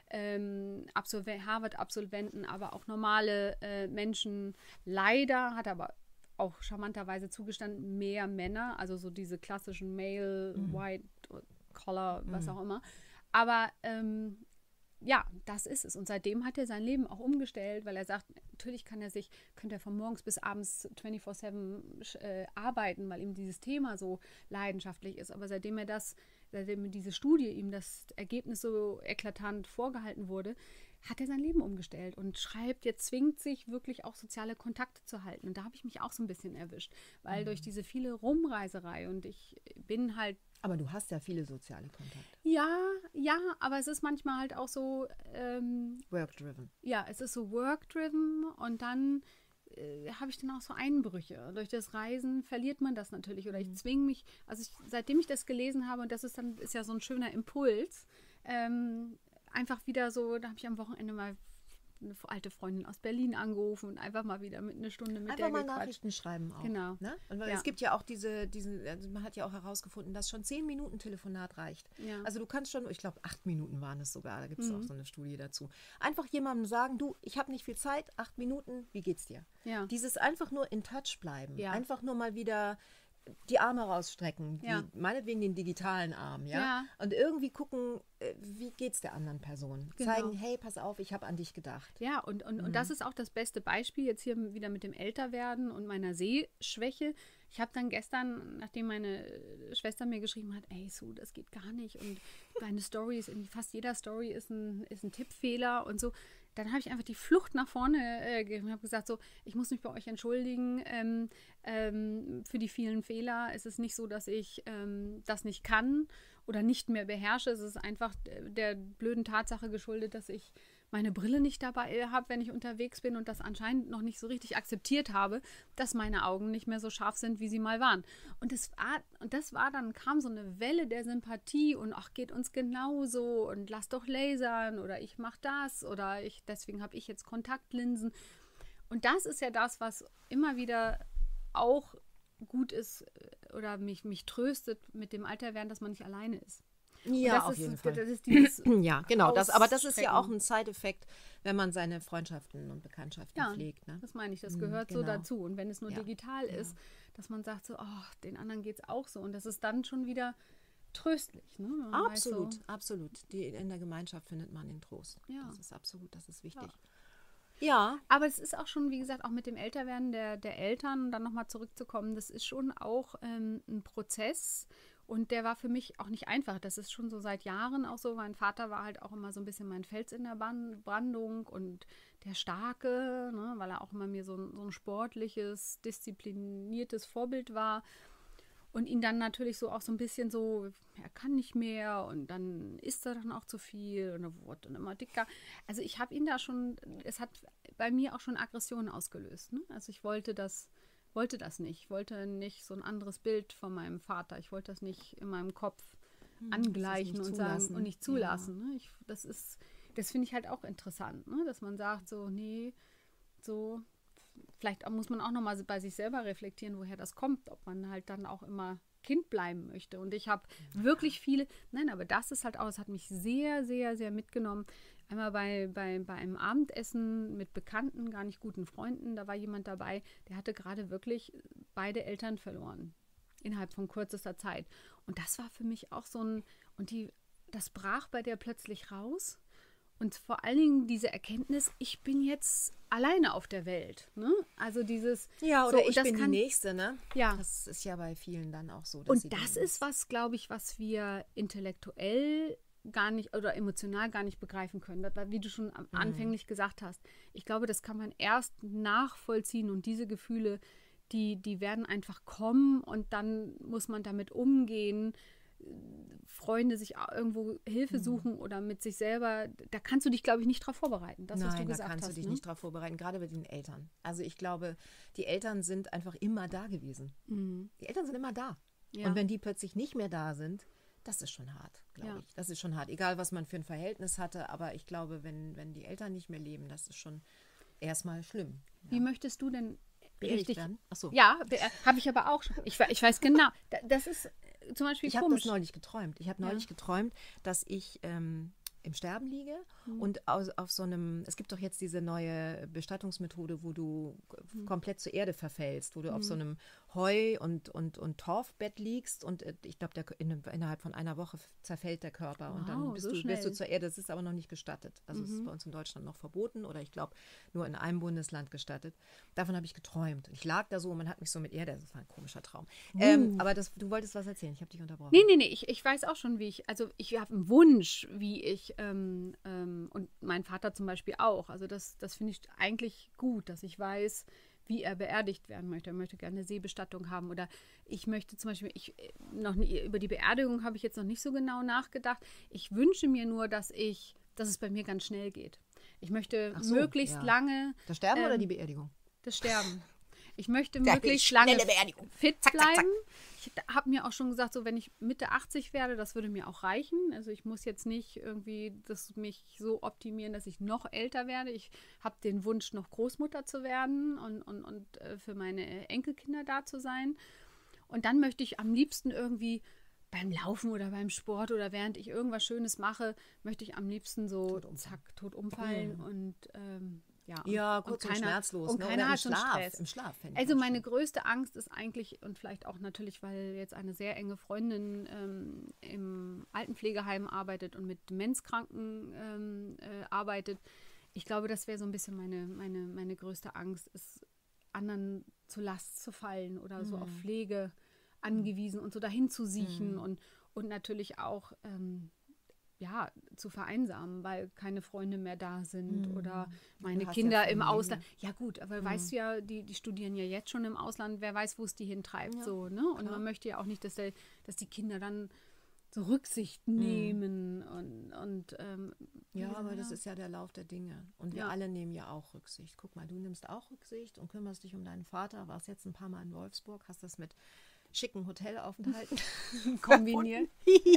ähm, Absolven- Harvard-Absolventen, aber auch normale äh, Menschen, leider hat er aber auch charmanterweise zugestanden, mehr Männer, also so diese klassischen Male, mhm. White, Collar, was mhm. auch immer. Aber ähm, ja, das ist es. Und seitdem hat er sein Leben auch umgestellt, weil er sagt, natürlich kann er sich, könnte er von morgens bis abends vierundzwanzig sieben äh, arbeiten, weil ihm dieses Thema so leidenschaftlich ist. Aber seitdem er das, seitdem diese Studie ihm das Ergebnis so eklatant vorgehalten wurde, hat er sein Leben umgestellt und schreibt, jetzt zwingt sich wirklich auch soziale Kontakte zu halten. Und da habe ich mich auch so ein bisschen erwischt, weil mhm. durch diese viele Rumreiserei und ich bin halt. Aber du hast ja viele soziale Kontakte. Ja, ja, aber es ist manchmal halt auch so. Ähm, work-driven. Ja, es ist so work-driven und dann äh, habe ich dann auch so Einbrüche. Durch das Reisen verliert man das natürlich oder ich zwinge mich, also ich, seitdem ich das gelesen habe und das ist dann ist ja so ein schöner Impuls, ähm, einfach wieder so, da habe ich am Wochenende mal eine alte Freundin aus Berlin angerufen und einfach mal wieder mit einer Stunde mit einfach der mal gequatscht. Nachrichten schreiben auch. Genau. Ne? Und ja. Es gibt ja auch diese, diesen, also man hat ja auch herausgefunden, dass schon zehn Minuten Telefonat reicht. Ja. Also du kannst schon, ich glaube acht Minuten waren es sogar, da gibt es mhm. auch so eine Studie dazu. Einfach jemandem sagen, du, ich habe nicht viel Zeit, acht Minuten, wie geht's dir? Ja. Dieses einfach nur in Touch bleiben, ja. einfach nur mal wieder die Arme rausstrecken, ja. die, meinetwegen den digitalen Arm, ja? ja. Und irgendwie gucken, wie geht's der anderen Person? Genau. Zeigen, hey, pass auf, ich habe an dich gedacht. Ja, und, und, Mhm. und das ist auch das beste Beispiel jetzt hier wieder mit dem Älterwerden und meiner Sehschwäche. Ich habe dann gestern, nachdem meine Schwester mir geschrieben hat, ey Sue, das geht gar nicht und deine Story ist, in fast jeder Story ist ein, ist ein Tippfehler und so, dann habe ich einfach die Flucht nach vorne äh, gegeben und habe gesagt, so, ich muss mich bei euch entschuldigen ähm, ähm, für die vielen Fehler. Es ist nicht so, dass ich ähm, das nicht kann oder nicht mehr beherrsche. Es ist einfach der blöden Tatsache geschuldet, dass ich meine Brille nicht dabei habe, wenn ich unterwegs bin und das anscheinend noch nicht so richtig akzeptiert habe, dass meine Augen nicht mehr so scharf sind, wie sie mal waren. Und das war, und das war dann, kam so eine Welle der Sympathie und ach, geht uns genauso und lass doch lasern oder ich mach das oder ich, deswegen habe ich jetzt Kontaktlinsen. Und das ist ja das, was immer wieder auch gut ist oder mich, mich tröstet mit dem Alterwerden, dass man nicht alleine ist. Ja, das auf ist, jeden Fall. Das ist dieses ja, genau. Das, aber das ist ja auch ein Side-Effekt, wenn man seine Freundschaften und Bekanntschaften ja, pflegt. Ne? Das meine ich, das gehört genau. so dazu. Und wenn es nur ja. digital ja. ist, dass man sagt so, oh, den anderen geht es auch so. Und das ist dann schon wieder tröstlich. Ne? Absolut, so, absolut. Die, in der Gemeinschaft findet man den Trost. Ja. Das ist absolut, das ist wichtig. Ja. ja. Aber es ist auch schon, wie gesagt, auch mit dem Älterwerden der, der Eltern, dann nochmal zurückzukommen, das ist schon auch ähm, ein Prozess. Und der war für mich auch nicht einfach. Das ist schon so seit Jahren auch so. Mein Vater war halt auch immer so ein bisschen mein Fels in der Brandung und der Starke, ne, weil er auch immer mir so ein, so ein sportliches, diszipliniertes Vorbild war. Und ihn dann natürlich so auch so ein bisschen so, er kann nicht mehr und dann isst er dann auch zu viel und er wurde dann immer dicker. Also ich habe ihn da schon, es hat bei mir auch schon Aggressionen ausgelöst. Ne? Also ich wollte das wollte das nicht. Ich wollte nicht so ein anderes Bild von meinem Vater. Ich wollte das nicht in meinem Kopf hm, angleichen und sagen und nicht zulassen. Ja. Ne? Ich, das ist, das finde ich halt auch interessant, ne? Dass man sagt so, nee, so, vielleicht muss man auch nochmal bei sich selber reflektieren, woher das kommt, ob man halt dann auch immer Kind bleiben möchte. Und ich habe ja. wirklich viele, nein, aber das ist halt auch, es hat mich sehr, sehr, sehr mitgenommen. Einmal bei, bei, bei einem Abendessen mit Bekannten, gar nicht guten Freunden, da war jemand dabei, der hatte gerade wirklich beide Eltern verloren, innerhalb von kürzester Zeit. Und das war für mich auch so ein, und die, das brach bei der plötzlich raus. Und vor allen Dingen diese Erkenntnis, ich bin jetzt alleine auf der Welt. Ne? Also dieses... Ja, oder so, ich das bin kann, die Nächste, ne? Ja. Das ist ja bei vielen dann auch so. Und das ist was, glaube ich, was wir intellektuell gar nicht oder emotional gar nicht begreifen können. Das, wie du schon am, mhm. anfänglich gesagt hast. Ich glaube, das kann man erst nachvollziehen und diese Gefühle, die, die werden einfach kommen und dann muss man damit umgehen. Freunde sich irgendwo Hilfe suchen oder mit sich selber, da kannst du dich, glaube ich, nicht drauf vorbereiten. Das, Nein, was du da gesagt kannst hast, du dich ne? nicht drauf vorbereiten, gerade bei den Eltern. Also ich glaube, die Eltern sind einfach immer da gewesen. Mhm. Die Eltern sind immer da. Ja. Und wenn die plötzlich nicht mehr da sind, das ist schon hart, glaube Ja. ich. Das ist schon hart, egal was man für ein Verhältnis hatte. Aber ich glaube, wenn, wenn die Eltern nicht mehr leben, das ist schon erstmal schlimm. Wie möchtest du denn Beerdigt richtig werden? Ach so. Ja, habe ich aber auch schon. Ich, we- ich weiß genau. Da- Das ist äh, zum Beispiel Ich habe komisch. das neulich geträumt. Ich habe Ja. neulich geträumt, dass ich ähm, im Sterben liege Mhm. und aus, auf so einem, es gibt doch jetzt diese neue Bestattungsmethode, wo du Mhm. komplett zur Erde verfällst, wo du auf so einem Heu- und, und, und Torfbett liegst und äh, ich glaube, der- in, innerhalb von einer Woche zerfällt der Körper und dann Wow, bist, so du, wirst du schnell. zur Erde. Das ist aber noch nicht gestattet. Also es ist bei uns in Deutschland noch verboten oder ich glaube nur in einem Bundesland gestattet. Davon habe ich geträumt. Ich lag da so und man hat mich so mit Erde, das war ein komischer Traum. Ähm, aber das, du wolltest was erzählen, ich habe dich unterbrochen. Nee, nee, nee, ich, ich weiß auch schon, wie ich, also ich habe einen Wunsch, wie ich, ähm, ähm, und mein Vater zum Beispiel auch. Also das, das finde ich eigentlich gut, dass ich weiß, wie er beerdigt werden möchte. Er möchte gerne eine Seebestattung haben oder ich möchte zum Beispiel, ich äh, noch nie, über die Beerdigung habe ich jetzt noch nicht so genau nachgedacht. Ich wünsche mir nur, dass ich, dass es bei mir ganz schnell geht. Ich möchte Ach so, möglichst ja. lange Das Sterben oder ähm, die Beerdigung? das Sterben. Ich möchte Ja, möglichst schnelle lange Beerdigung. fit Zack, zack, zack. bleiben. Ich habe mir auch schon gesagt, so wenn ich Mitte achtzig werde, das würde mir auch reichen. Also ich muss jetzt nicht irgendwie das mich so optimieren, dass ich noch älter werde. Ich habe den Wunsch, noch Großmutter zu werden und, und, und äh, für meine Enkelkinder da zu sein. Und dann möchte ich am liebsten irgendwie beim Laufen oder beim Sport oder während ich irgendwas Schönes mache, möchte ich am liebsten so Tot umfallen. zack, tot umfallen und ähm, ja, Ja, und, kurz und, keiner, schmerzlos. und ne? keiner Oder im hat so einen Schlaf. Stress. Im Schlaf fände ich Also auch meine schön. größte Angst ist eigentlich, und vielleicht auch natürlich, weil jetzt eine sehr enge Freundin ähm, im Altenpflegeheim arbeitet und mit Demenzkranken ähm, äh, arbeitet, ich glaube, das wäre so ein bisschen meine, meine, meine größte Angst, ist anderen zur Last zu fallen oder so auf Pflege angewiesen und so dahin zu siechen und, und natürlich auch ähm, ja, zu vereinsamen, weil keine Freunde mehr da sind oder meine Du hast Kinder ja im Familie. Ausland. Ja gut, aber weißt du ja, die, die studieren ja jetzt schon im Ausland, wer weiß, wo es die hintreibt. Ja, so, ne? Und klar. man möchte ja auch nicht, dass, der, dass die Kinder dann so Rücksicht nehmen und, und ähm, Ja, aber das ist ja der Lauf der Dinge. Und wir Ja. alle nehmen ja auch Rücksicht. Guck mal, du nimmst auch Rücksicht und kümmerst dich um deinen Vater. Warst jetzt ein paar Mal in Wolfsburg, hast das mit schicken Hotelaufenthalten kombiniert.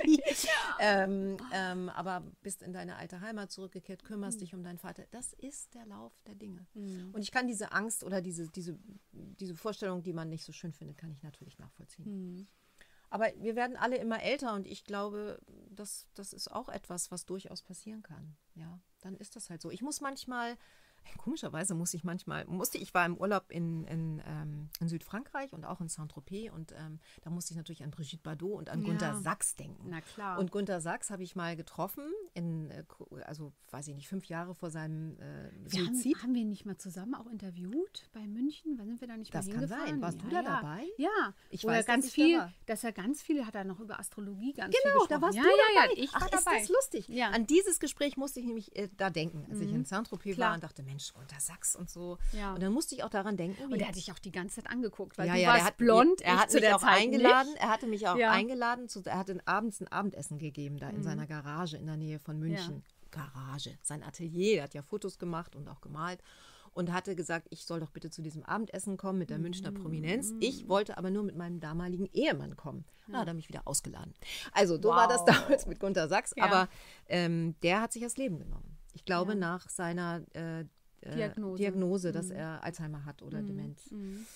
ähm, ähm, aber bist in deine alte Heimat zurückgekehrt, kümmerst dich um deinen Vater. Das ist der Lauf der Dinge. Und ich kann diese Angst oder diese, diese, diese Vorstellung, die man nicht so schön findet, kann ich natürlich nachvollziehen. Aber wir werden alle immer älter und ich glaube, das, das ist auch etwas, was durchaus passieren kann. Ja, dann ist das halt so. Ich muss manchmal, komischerweise muss ich manchmal, musste ich war im Urlaub in, in, ähm, in Südfrankreich und auch in Saint-Tropez und ähm, da musste ich natürlich an Brigitte Bardot und an Ja. Günter Sachs denken. Na klar. Und Günter Sachs habe ich mal getroffen, in, äh, also weiß ich nicht, fünf Jahre vor seinem äh, wir haben, Suizid. haben wir ihn nicht mal zusammen auch interviewt bei München? Wann sind wir da nicht Das mal kann hingefahren? sein. Warst ja, du da ja. dabei? Ja, Ich wo weiß, er dass ganz ich da viel, war. dass er ganz viel, hat er noch über Astrologie ganz viel Genau, gesprochen. da warst ja, du ja, dabei. Ja, ich Ach, war ist dabei. das lustig. Ja. An dieses Gespräch musste ich nämlich äh, da denken, als ich in Saint-Tropez Klar. war und dachte, Mensch, Günter Sachs und so. Ja. Und dann musste ich auch daran denken. Und wie- er hat dich auch die ganze Zeit angeguckt, weil ja, du ja, warst der hat, blond, er ich hat zu mich der auch Zeit eingeladen. nicht. Er hatte mich auch Ja. eingeladen. Zu, er hatte abends ein Abendessen gegeben da in seiner Garage in der Nähe von München. Garage, sein Atelier. Er hat ja Fotos gemacht und auch gemalt. Und hatte gesagt, ich soll doch bitte zu diesem Abendessen kommen mit der Münchner Prominenz. Ich wollte aber nur mit meinem damaligen Ehemann kommen. Da hat er mich wieder ausgeladen. Also so war das Wow. damals mit Günter Sachs. Ja. Aber ähm, der hat sich das Leben genommen. Ich glaube, Ja. nach seiner äh, äh, Diagnose. Diagnose, dass er Alzheimer hat oder Demenz.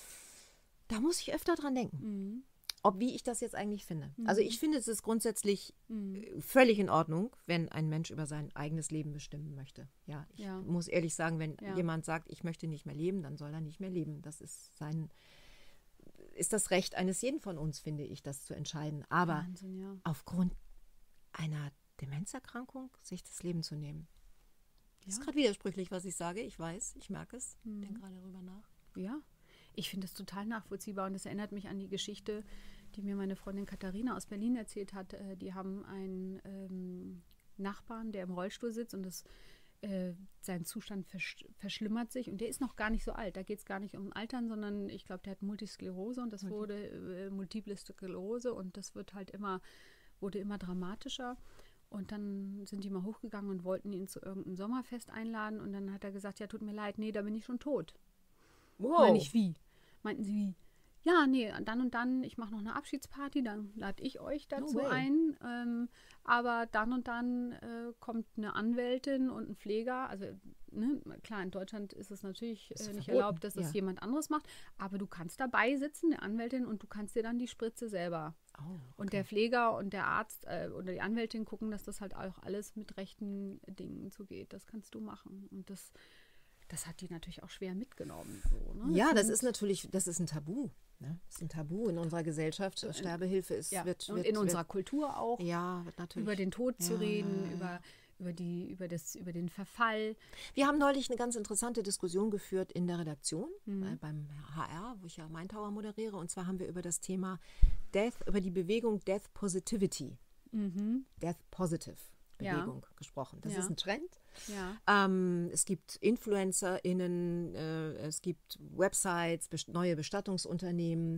Da muss ich öfter dran denken. Ob wie ich das jetzt eigentlich finde. Also ich finde, es ist grundsätzlich äh, völlig in Ordnung, wenn ein Mensch über sein eigenes Leben bestimmen möchte. Ja, ich Ja. muss ehrlich sagen, wenn Ja. jemand sagt, ich möchte nicht mehr leben, dann soll er nicht mehr leben. Das ist sein, ist das Recht eines jeden von uns, finde ich, das zu entscheiden. Aber Wahnsinn, ja. aufgrund einer Demenzerkrankung sich das Leben zu nehmen. Das ist Ja. gerade widersprüchlich, was ich sage. Ich weiß, ich merke es. Ich denke gerade darüber nach. Ja, ich finde das total nachvollziehbar und das erinnert mich an die Geschichte, die mir meine Freundin Katharina aus Berlin erzählt hat. Äh, Die haben einen ähm, Nachbarn, der im Rollstuhl sitzt und das äh, sein Zustand versch verschlimmert sich und der ist noch gar nicht so alt. Da geht es gar nicht um Altern, sondern ich glaube, der hat Multisklerose und das wurde äh, Multiple Sklerose und das wird halt immer, wurde immer dramatischer. Und dann sind die mal hochgegangen und wollten ihn zu irgendeinem Sommerfest einladen und dann hat er gesagt, ja, tut mir leid, nee, da bin ich schon tot. Wow. Meine ich, wie? Meinten sie, wie? Ja, nee, dann und dann, ich mache noch eine Abschiedsparty, dann lade ich euch dazu No way. ein. Ähm, aber dann und dann äh, kommt eine Anwältin und ein Pfleger. Also, ne, klar, in Deutschland ist es natürlich Ist äh, nicht verboten, erlaubt, dass das ja. jemand anderes macht. Aber du kannst dabei sitzen, eine Anwältin, und du kannst dir dann die Spritze selber. Oh, okay. Und der Pfleger und der Arzt äh, oder die Anwältin gucken, dass das halt auch alles mit rechten Dingen zugeht. Das kannst du machen. Und das, das hat die natürlich auch schwer mitgenommen. So, ne? Ja, das sind- ist natürlich, das ist ein Tabu. Ne? Das ist ein Tabu in unserer Gesellschaft. Sterbehilfe ist, Ja, wird, und wird, in unserer wird, Kultur auch, ja, wird natürlich. über den Tod zu Ja, reden, ja, ja. über, über, die, über, das, über den Verfall. Wir haben neulich eine ganz interessante Diskussion geführt in der Redaktion Mhm. äh, beim H R, wo ich ja Main Tower moderiere. Und zwar haben wir über das Thema Death, über die Bewegung Death Positivity, Mhm. Death Positive Ja. Bewegung gesprochen. Das Ja. ist ein Trend. Ja. Ähm, es gibt InfluencerInnen, äh, es gibt Websites, best neue Bestattungsunternehmen,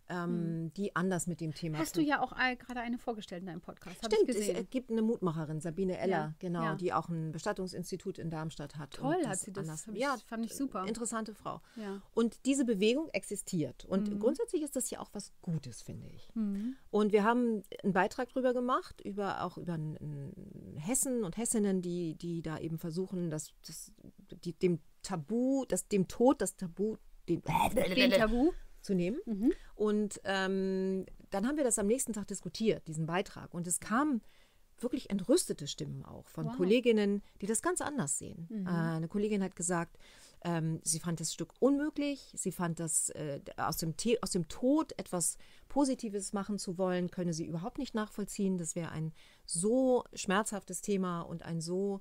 ähm, die anders mit dem Thema Hast du ja auch äh, gerade eine vorgestellt in deinem Podcast. Hab Stimmt, ich es gesehen. äh, gibt eine Mutmacherin, Sabine Eller, Ja, genau, ja. die auch ein Bestattungsinstitut in Darmstadt hat. Toll und hat sie das. anders- Hab ich- ja, fand ich super. Interessante Frau. Ja. Und diese Bewegung existiert. Und Mhm. grundsätzlich ist das ja auch was Gutes, finde ich. Mhm. Und wir haben einen Beitrag drüber gemacht, über, auch über n- n- Hessen und Hessinnen, die, die da eben versuchen, das, das, die, dem Tabu, das, dem Tod das Tabu den, Den Tabu. zu nehmen. Mhm. Und ähm, dann haben wir das am nächsten Tag diskutiert, diesen Beitrag. Und es kamen wirklich entrüstete Stimmen auch von Wow. Kolleginnen, die das ganz anders sehen. Mhm. Äh, eine Kollegin hat gesagt, ähm, sie fand das Stück unmöglich. Sie fand das äh, aus, dem The aus dem Tod etwas Positives machen zu wollen, könne sie überhaupt nicht nachvollziehen. Das wäre ein so schmerzhaftes Thema und ein so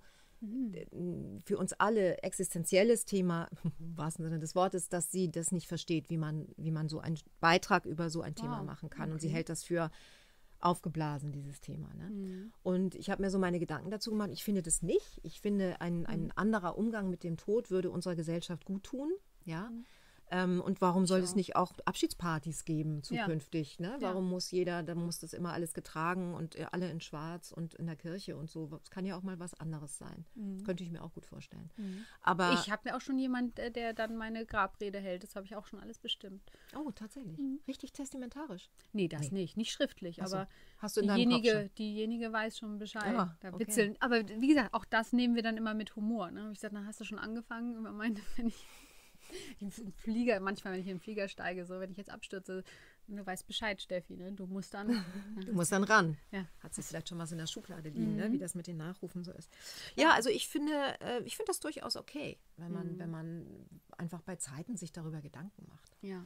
Mhm. für uns alle existenzielles Thema, im wahrsten Sinne des Wortes, dass sie das nicht versteht, wie man, wie man so einen Beitrag über so ein Thema Wow, machen kann. Und sie okay. hält das für aufgeblasen, dieses Thema. Ne? Mhm. Und ich habe mir so meine Gedanken dazu gemacht. Ich finde das nicht. Ich finde, ein, ein anderer Umgang mit dem Tod würde unserer Gesellschaft gut tun. Ja. Ähm, und warum soll Ich es auch. nicht auch Abschiedspartys geben zukünftig? Ne? Ja. Warum muss jeder, da muss das immer alles getragen und äh, alle in Schwarz und in der Kirche und so. Es kann ja auch mal was anderes sein. Mhm. Könnte ich mir auch gut vorstellen. Mhm. Aber Ich habe mir auch schon jemand, äh, der dann meine Grabrede hält. Das habe ich auch schon alles bestimmt. oh, tatsächlich. Mhm. Richtig testamentarisch. Nee, das nicht. Nicht schriftlich, Ach so. aber Hast du in deinem Kopf diejenige, schon? diejenige weiß schon Bescheid. Ah, da okay. witzeln. Aber wie gesagt, auch das nehmen wir dann immer mit Humor. Ne? Ich sage, na, hast du schon angefangen? Über meine, wenn ich im Flieger, manchmal, wenn ich in den Flieger steige, so, wenn ich jetzt abstürze, du weißt Bescheid, Steffi, ne? Du musst dann. Du musst dann ran. Ja. Hat sie vielleicht schon was in der Schublade liegen, Mhm. ne? Wie das mit den Nachrufen so ist. Ja, also ich finde, äh, ich finde das durchaus okay, wenn man, Mhm. wenn man einfach bei Zeiten sich darüber Gedanken macht. Ja.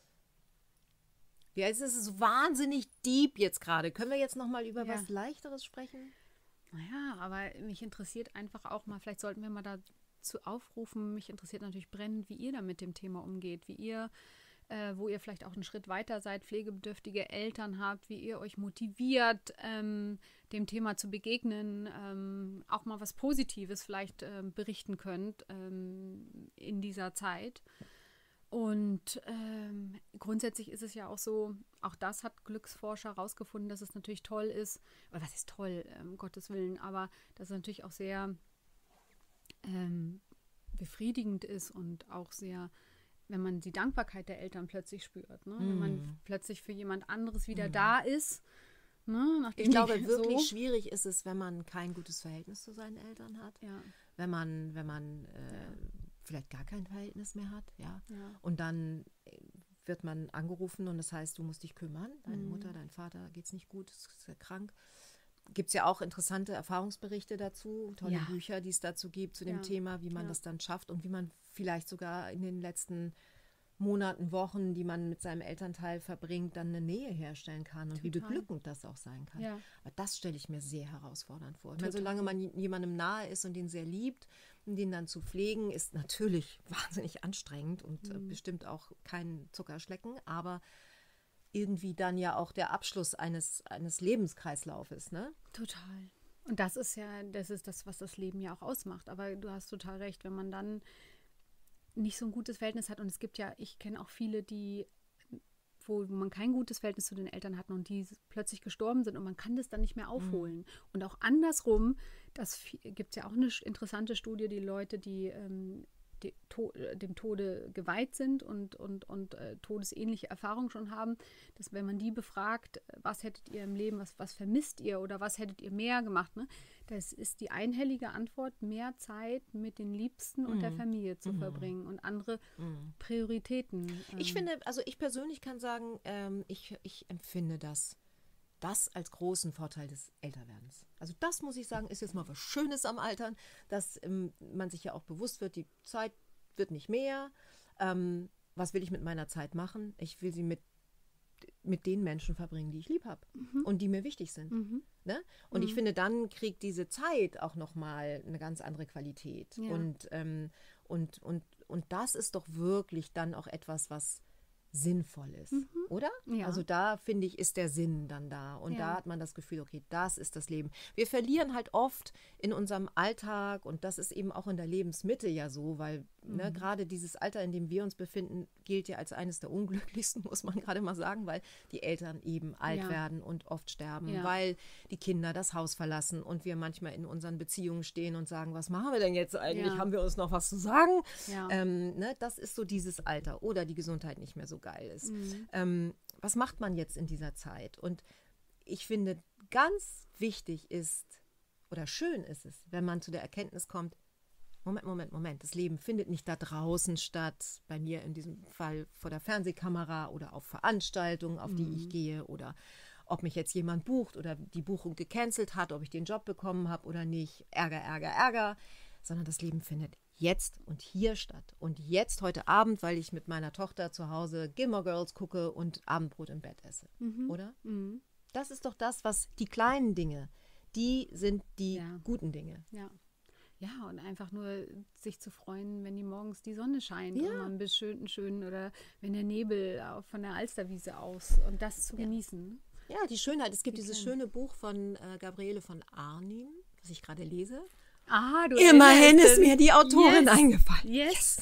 Ja, es ist so wahnsinnig deep jetzt gerade. Können wir jetzt noch mal über Ja. was Leichteres sprechen? Naja, aber mich interessiert einfach auch mal, vielleicht sollten wir mal dazu aufrufen, mich interessiert natürlich brennend, wie ihr da mit dem Thema umgeht, wie ihr, äh, wo ihr vielleicht auch einen Schritt weiter seid, pflegebedürftige Eltern habt, wie ihr euch motiviert, ähm, dem Thema zu begegnen, ähm, auch mal was Positives vielleicht ähm, berichten könnt ähm, in dieser Zeit. Und ähm, grundsätzlich ist es ja auch so, auch das hat Glücksforscher herausgefunden, dass es natürlich toll ist, oder was ist toll, um Gottes Willen, aber dass es natürlich auch sehr ähm, befriedigend ist und auch sehr, wenn man die Dankbarkeit der Eltern plötzlich spürt, ne? Wenn man Mm. plötzlich für jemand anderes wieder da ist. Ne? Nachdem Ich glaube, die wirklich so, schwierig ist es, wenn man kein gutes Verhältnis zu seinen Eltern hat. ja, Wenn man, wenn man äh, vielleicht gar kein Verhältnis mehr hat, ja. ja. Und dann äh, wird man angerufen und das heißt, du musst dich kümmern. Deine Mhm. Mutter, dein Vater geht es nicht gut, ist äh, krank. Gibt es ja auch interessante Erfahrungsberichte dazu, tolle Ja. Bücher, die es dazu gibt, zu dem Ja. Thema, wie man Ja. das dann schafft und wie man vielleicht sogar in den letzten Monaten, Wochen, die man mit seinem Elternteil verbringt, dann eine Nähe herstellen kann und wie Total. beglückend das auch sein kann. Ja. Aber das stelle ich mir sehr herausfordernd vor. Ich meine, Total. solange man jemandem nahe ist und den sehr liebt, und den dann zu pflegen, ist natürlich wahnsinnig anstrengend und äh, Mhm. bestimmt auch kein Zuckerschlecken, aber irgendwie dann ja auch der Abschluss eines, eines Lebenskreislaufes, ne? Total. Und das ist ja, das ist das, was das Leben ja auch ausmacht. Aber du hast total recht, wenn man dann nicht so ein gutes Verhältnis hat. Und es gibt ja, ich kenne auch viele, die, wo man kein gutes Verhältnis zu den Eltern hatten und die plötzlich gestorben sind und man kann das dann nicht mehr aufholen. Mhm. Und auch andersrum, das gibt es ja auch eine interessante Studie, die Leute, die ähm, die, to, dem Tode geweiht sind und, und, und äh, todesähnliche Erfahrungen schon haben, dass wenn man die befragt, was hättet ihr im Leben, was, was vermisst ihr oder was hättet ihr mehr gemacht, ne? Das ist die einhellige Antwort, mehr Zeit mit den Liebsten und mm. der Familie zu mm. verbringen und andere mm. Prioritäten. Ähm. Ich finde, also ich persönlich kann sagen, ähm, ich, ich empfinde das, das als großen Vorteil des Älterwerdens. Also das, muss ich sagen, ist jetzt mal was Schönes am Altern, dass ähm, man sich ja auch bewusst wird, die Zeit wird nicht mehr. Ähm, was will ich mit meiner Zeit machen? Ich will sie mit mit den Menschen verbringen, die ich lieb habe mhm. und die mir wichtig sind. Mhm. Ne? Und mhm. ich finde, dann kriegt diese Zeit auch nochmal eine ganz andere Qualität. Ja. Und, ähm, und, und, und das ist doch wirklich dann auch etwas, was sinnvoll ist, mhm. oder? Ja. Also da, finde ich, ist der Sinn dann da. Und ja. da hat man das Gefühl, okay, das ist das Leben. Wir verlieren halt oft in unserem Alltag und das ist eben auch in der Lebensmitte ja so, weil mhm. ne, gerade dieses Alter, in dem wir uns befinden, gilt ja als eines der unglücklichsten, muss man gerade mal sagen, weil die Eltern eben alt ja. werden und oft sterben, ja. weil die Kinder das Haus verlassen und wir manchmal in unseren Beziehungen stehen und sagen, was machen wir denn jetzt eigentlich? Ja. Haben wir uns noch was zu sagen? Ja. Ähm, ne, das ist so dieses Alter oder die Gesundheit nicht mehr so geil ist. Mhm. Ähm, was macht man jetzt in dieser Zeit? Und ich finde, ganz wichtig ist oder schön ist es, wenn man zu der Erkenntnis kommt, Moment, Moment, Moment, das Leben findet nicht da draußen statt, bei mir in diesem Fall vor der Fernsehkamera oder auf Veranstaltungen, auf die mhm. ich gehe oder ob mich jetzt jemand bucht oder die Buchung gecancelt hat, ob ich den Job bekommen habe oder nicht, Ärger, Ärger, Ärger, sondern das Leben findet jetzt und hier statt. Und jetzt heute Abend, weil ich mit meiner Tochter zu Hause Gilmore Girls gucke und Abendbrot im Bett esse. Mhm. Oder? Mhm. Das ist doch das, was die kleinen Dinge, die sind die ja. guten Dinge. Ja. Ja, und einfach nur sich zu freuen, wenn die morgens die Sonne scheint ja. und man einen schönen, schönen oder wenn der Nebel von der Alsterwiese aus und das zu ja. genießen. Ja, die Schönheit. Es gibt die dieses kleinen. schöne Buch von äh, Gabriele von Arnim, was ich gerade lese. Ah, du Immerhin ist mir die Autorin yes. eingefallen. Yes. yes.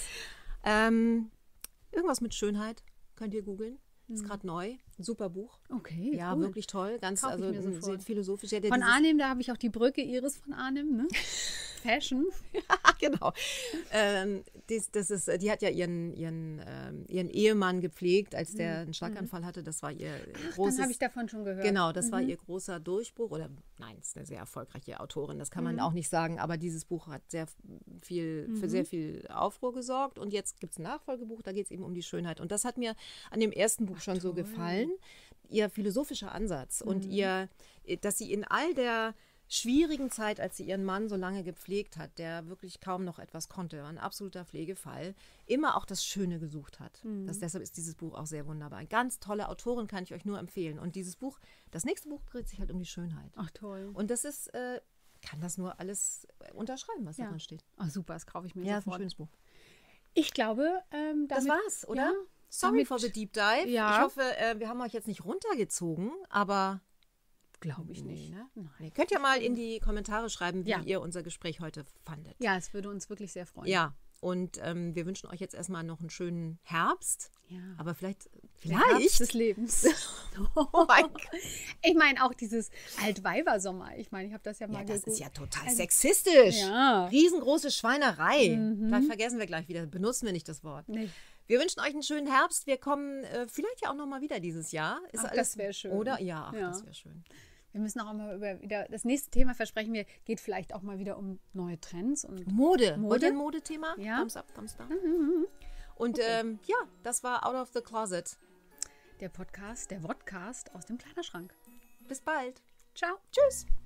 Ähm, irgendwas mit Schönheit, könnt ihr googeln. Ist Mhm. gerade neu. Ein super Buch. Okay, Ja, cool. wirklich toll. Ganz, Kauf ich also mir sofort. philosophisch. Ja, Von Arnim, da habe ich auch die Brücke Iris von Arnim, ne? Fashion. Genau. Ähm, das, das ist, die hat ja ihren, ihren, ähm, ihren Ehemann gepflegt, als der einen Schlaganfall hatte. Das war ihr Ach, großes... dann habe ich davon schon gehört. Genau, das mhm. war ihr großer Durchbruch. Oder nein, ist eine sehr erfolgreiche Autorin, das kann man Mhm. auch nicht sagen. Aber dieses Buch hat sehr viel, für Mhm. sehr viel Aufruhr gesorgt. Und jetzt gibt es ein Nachfolgebuch, da geht es eben um die Schönheit. Und das hat mir an dem ersten Buch Ach, schon so toll. gefallen. Ihr philosophischer Ansatz Mhm. und ihr, dass sie in all der schwierigen Zeit, als sie ihren Mann so lange gepflegt hat, der wirklich kaum noch etwas konnte, ein absoluter Pflegefall, immer auch das Schöne gesucht hat. Mhm. Das, deshalb ist dieses Buch auch sehr wunderbar. Eine ganz tolle Autorin, kann ich euch nur empfehlen. Und dieses Buch, das nächste Buch dreht sich halt um die Schönheit. Ach toll. Und das ist, äh, kann das nur alles unterschreiben, was Ja. da drin steht. Ach super, das kaufe ich mir Ja, ist ein sofort. schönes Buch. Ich glaube, ähm, Das damit, war's, oder? Ja, Sorry damit- for the deep dive. Ja. Ich hoffe, äh, wir haben euch jetzt nicht runtergezogen, aber glaube ich Nee, nicht. ne? Nein. Ihr könnt ja mal in die Kommentare schreiben, wie Ja. ihr unser Gespräch heute fandet. Ja, es würde uns wirklich sehr freuen. Ja, und ähm, wir wünschen euch jetzt erstmal noch einen schönen Herbst. Ja. Aber vielleicht, Der Herbst vielleicht. des Lebens. Oh mein Gott. Ich meine auch dieses Altweibersommer. Ich meine, ich habe das ja mal Ja, das gegoogelt. ist ja total Also- sexistisch. Ja. Riesengroße Schweinerei. Mhm. Vielleicht vergessen wir gleich wieder, benutzen wir nicht das Wort. Nee. Wir wünschen euch einen schönen Herbst. Wir kommen äh, vielleicht ja auch noch mal wieder dieses Jahr. Ist Ach, alles, das wär schön. Oder? Ja, ach, Ja. das wäre schön. Wir müssen auch mal über wieder das nächste Thema versprechen wir, geht vielleicht auch mal wieder um neue Trends und Mode. Mode? Wollt ihr ein Modethema? Ja. Thumbs up, thumbs down. Mhm. Und ähm, ja, das war Out of the Closet. der Podcast, der Vodcast aus dem Kleiderschrank. Bis bald. Ciao. Tschüss.